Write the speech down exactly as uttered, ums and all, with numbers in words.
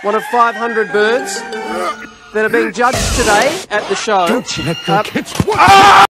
one of five hundred birds that are being judged today at the show. Don't you let go, Uh, kids. What?